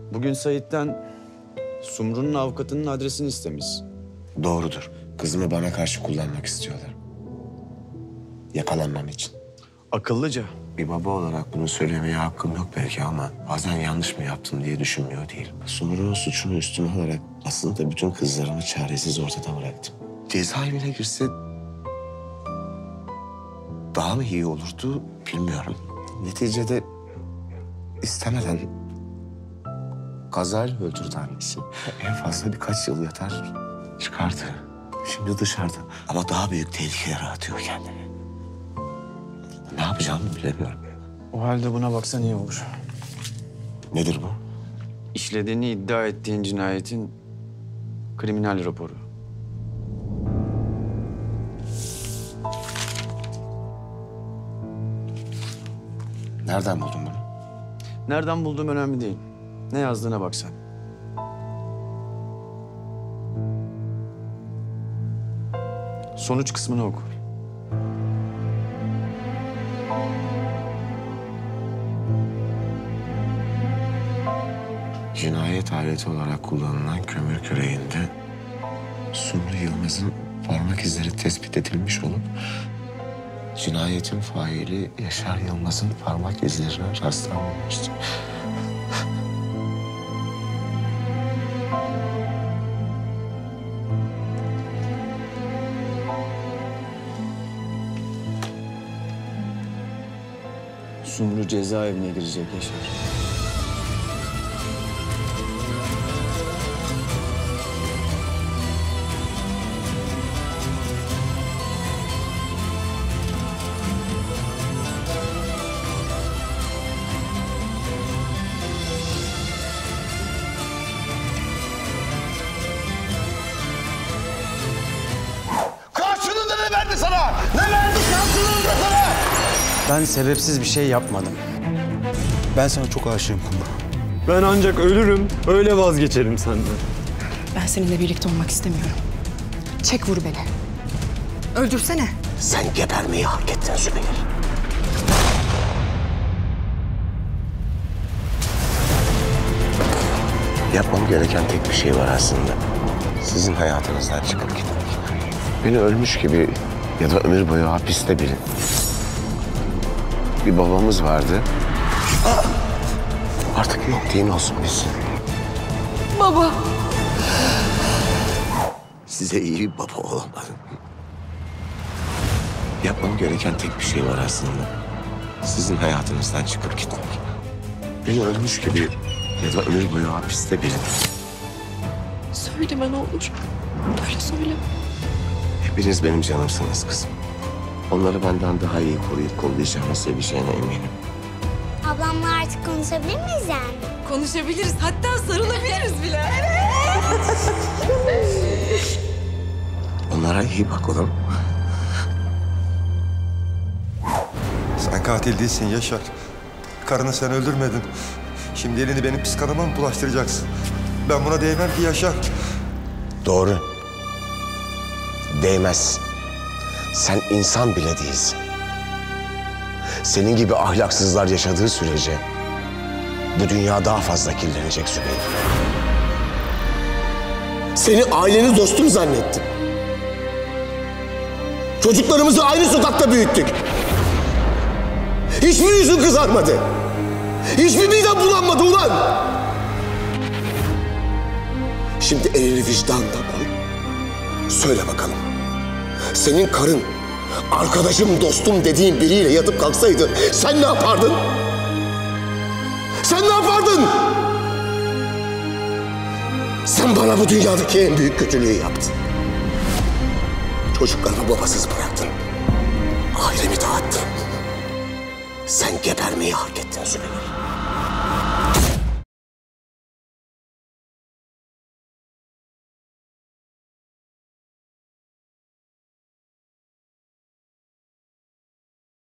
Bugün Sait'ten Sumru'nun avukatının adresini istemiş. Doğrudur. Kızımı bana karşı kullanmak istiyorlar. Yakalanmam için. Akıllıca. Bir baba olarak bunu söylemeye hakkım yok belki ama bazen yanlış mı yaptım diye düşünmüyor değilim. Sumru'nun suçunu üstüne alarak aslında bütün kızlarımı çaresiz ortada bıraktım. Cezaevine girse daha mı iyi olurdu bilmiyorum. Neticede istemeden kazayla öldürdü annesi. En fazla birkaç yıl yatar çıkardı. Şimdi dışarıda ama daha büyük tehlikelere atıyor kendini. Ne yapacağımı bilemiyorum. O halde buna baksan iyi olur. Nedir bu? İşlediğini iddia ettiğin cinayetin kriminal raporu. Nereden buldun bunu? Nereden bulduğum önemli değil. Ne yazdığına bak sen. Sonuç kısmını oku. Cinayet aleti olarak kullanılan kömür küreğinde Sumru Yılmaz'ın parmak izleri tespit edilmiş olup cinayetin faili Yaşar Yılmaz'ın parmak izlerine rastlanmamıştı. Sumru cezaevine girecek Yaşar. Karşılığında ne verdi sana? Ne verdi karşılığında sana? Ben sebepsiz bir şey yapmadım. Ben sana çok aşığım Kumru. Ben ancak ölürüm, öyle vazgeçerim senden. Ben seninle birlikte olmak istemiyorum. Çek vur beni. Öldürsene. Sen gebermeyi hak ettin Zübeyir. Yapmam gereken tek bir şey var aslında. Sizin hayatınızdan çıkıp gitmek. Beni ölmüş gibi ya da ömür boyu hapiste bilin. Bir babamız vardı. Artık yok deyin olsun bilsin. Baba. Size iyi bir baba olamadım. Yapmam gereken tek bir şey var aslında. Sizin hayatınızdan çıkıp gitmek. Beni ölmüş gibi ya da ömür boyu hapiste bilin. Söyleme ne olur. Öyle söyle. Hepiniz benim canımsınız kızım. Onları benden daha iyi koruyup kollayacağımı seveceğine eminim. Ablamla artık konuşabilir miyiz yani? Konuşabiliriz. Hatta sarılabiliriz bile. Onlara iyi bak oğlum. Sen katil değilsin Yaşar. Karını sen öldürmedin. Şimdi elini benim pis kanıma mı bulaştıracaksın? Ben buna değmem ki Yaşar. Doğru. Değmez. Sen insan bile değilsin. Senin gibi ahlaksızlar yaşadığı sürece bu dünya daha fazla kirlenecek Zübeyir. Seni aileni dostum zannettim. Çocuklarımızı aynı sokakta büyüttük. Hiçbir yüzün kızarmadı. Hiçbir midem bulanmadı ulan. Şimdi elini vicdanına koy. Söyle bakalım. Senin karın, arkadaşım, dostum dediğin biriyle yatıp kalksaydı sen ne yapardın? Sen ne yapardın? Sen bana bu dünyadaki en büyük kötülüğü yaptın. Çocuklarımı babasız bıraktın. Ailemi dağıttın. Sen gebermeyi hak ettin Zübeyir.